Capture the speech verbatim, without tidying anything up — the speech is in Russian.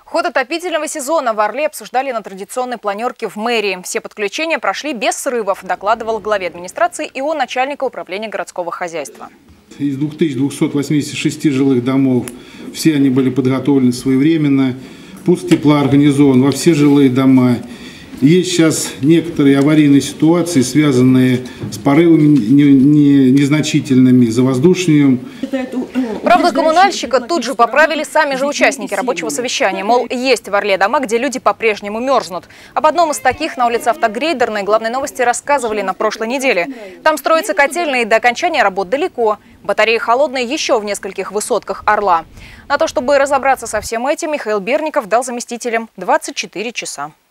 Ход отопительного сезона в Орле обсуждали на традиционной планерке в мэрии. Все подключения прошли без срывов, докладывал главе администрации ИО начальника управления городского хозяйства. Из двух тысяч двухсот восьмидесяти шести жилых домов все они были подготовлены своевременно. Пуск тепла организован во все жилые дома. Есть сейчас некоторые аварийные ситуации, связанные с порывами незначительными, завоздушиванием. Правда, коммунальщика тут же поправили сами же участники рабочего совещания. Мол, есть в Орле дома, где люди по-прежнему мерзнут. Об одном из таких на улице Автогрейдерной главной новости рассказывали на прошлой неделе. Там строится котельная, и до окончания работ далеко. Батареи холодные еще в нескольких высотках Орла. На то, чтобы разобраться со всем этим, Михаил Берников дал заместителям двадцать четыре часа.